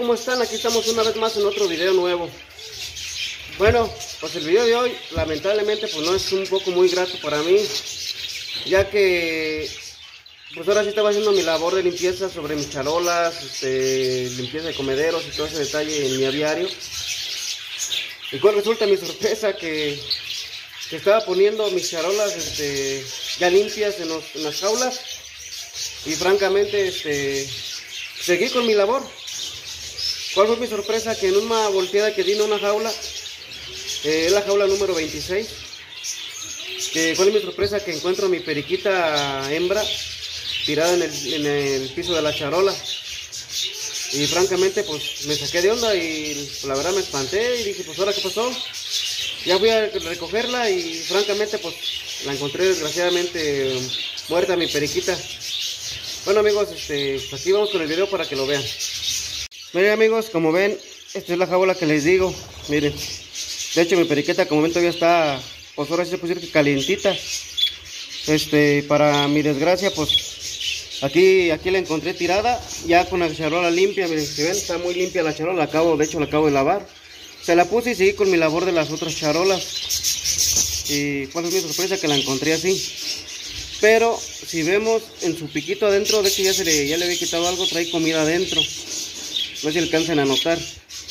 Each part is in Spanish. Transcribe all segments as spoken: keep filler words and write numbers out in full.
¿cómo están? Aquí estamos una vez más en otro video nuevo. Bueno, pues el video de hoy lamentablemente pues no es un poco muy grato para mí, ya que pues ahora sí estaba haciendo mi labor de limpieza sobre mis charolas, este, limpieza de comederos y todo ese detalle en mi aviario. Y cuál resulta mi sorpresa que, que estaba poniendo mis charolas este, ya limpias en, los, en las jaulas, y francamente este, seguí con mi labor. ¿Cuál fue mi sorpresa? Que en una volteada que di en una jaula, eh, es la jaula número veintiséis, que cuál es mi sorpresa, que encuentro mi periquita hembra tirada en el, en el piso de la charola. Y francamente pues me saqué de onda y la verdad me espanté y dije, pues ahora qué pasó. Ya fui a recogerla y francamente pues la encontré desgraciadamente muerta mi periquita. Bueno amigos, este, pues aquí vamos con el video para que lo vean. Miren amigos, como ven, esta es la jaula que les digo. Miren, de hecho mi periquita como ven todavía está, pues ahora sí se puede decir que calientita. Este, para mi desgracia pues Aquí, aquí la encontré tirada, ya con la charola limpia. Miren, si ven, está muy limpia la charola, la acabo, de hecho la acabo de lavar. Se la puse y seguí con mi labor de las otras charolas. Y cuál es mi sorpresa, que la encontré así. Pero, si vemos en su piquito adentro, de hecho ya, se le, ya le había quitado algo, trae comida adentro. No sé si alcancen a notar.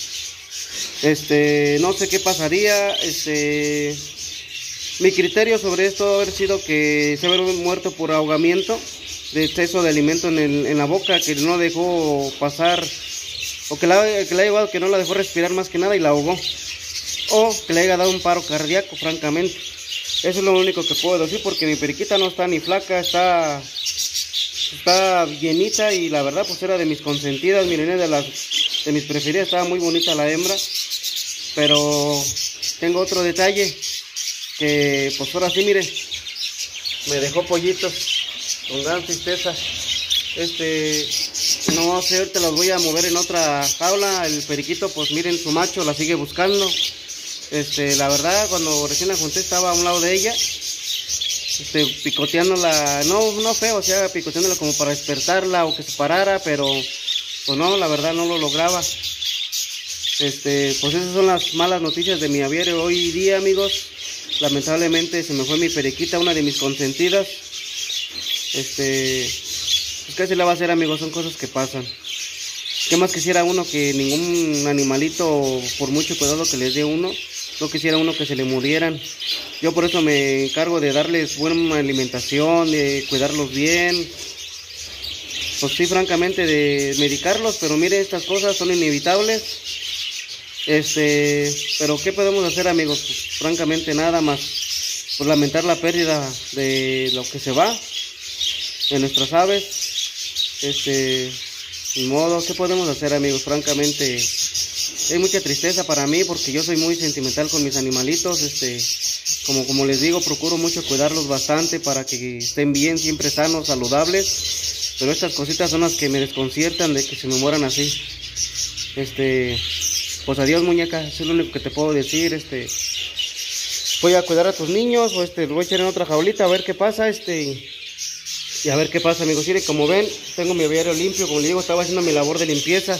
Este, no sé qué pasaría, este... Mi criterio sobre esto ha haber sido que se haber muerto por ahogamiento, de exceso de alimento en, el, en la boca, que no dejó pasar, o que la, que la ha llevado, que no la dejó respirar más que nada y la ahogó, o que le haya dado un paro cardíaco, francamente. Eso es lo único que puedo decir, porque mi periquita no está ni flaca, está, está llenita, y la verdad pues era de mis consentidas. Miren, es de, las, de mis preferidas, estaba muy bonita la hembra. Pero tengo otro detalle, que pues ahora sí, miren, me dejó pollitos con gran tristeza. Este, no sé, ahorita los voy a mover en otra jaula. El periquito, pues miren, su macho la sigue buscando. Este, la verdad, cuando recién la junté estaba a un lado de ella, este, picoteándola, no, no feo, o sea, picoteándola como para despertarla o que se parara, pero pues no, la verdad no lo lograba. Este, pues esas son las malas noticias de mi aviario hoy día, amigos. Lamentablemente se me fue mi periquita, una de mis consentidas. Este, pues qué se le va a hacer, amigos, son cosas que pasan. ¿Qué más quisiera uno? Que ningún animalito, por mucho cuidado que les dé uno, no quisiera uno que se le murieran. Yo por eso me encargo de darles buena alimentación, de cuidarlos bien. Pues sí, francamente, de medicarlos, pero mire, estas cosas son inevitables. Este, pero ¿qué podemos hacer, amigos? Pues, francamente nada más, pues lamentar la pérdida de lo que se va, de nuestras aves. Este, ni modo, ¿qué podemos hacer, amigos? Francamente, hay mucha tristeza para mí, porque yo soy muy sentimental con mis animalitos. Este, como, como les digo, procuro mucho cuidarlos bastante para que estén bien, siempre sanos, saludables. Pero estas cositas son las que me desconciertan, de que se me mueran así. Este... Pues adiós, muñeca, eso es lo único que te puedo decir. Este, voy a cuidar a tus niños, o este, lo voy a echar en otra jaulita a ver qué pasa, este, y a ver qué pasa, amigos. Miren, como ven, tengo mi aviario limpio, como les digo, estaba haciendo mi labor de limpieza.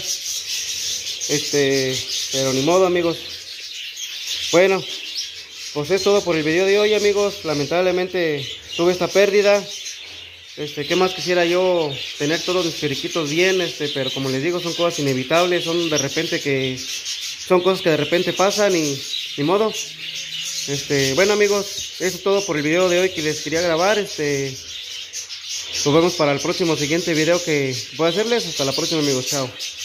Este, pero ni modo, amigos. Bueno, pues es todo por el video de hoy, amigos. Lamentablemente tuve esta pérdida. Este, ¿qué más quisiera yo? Tener todos mis periquitos bien, este, pero como les digo, son cosas inevitables, son de repente que, son cosas que de repente pasan y ni modo. Este, bueno amigos, eso es todo por el video de hoy que les quería grabar. Este, nos vemos para el próximo siguiente video que voy a hacerles. Hasta la próxima, amigos, chao.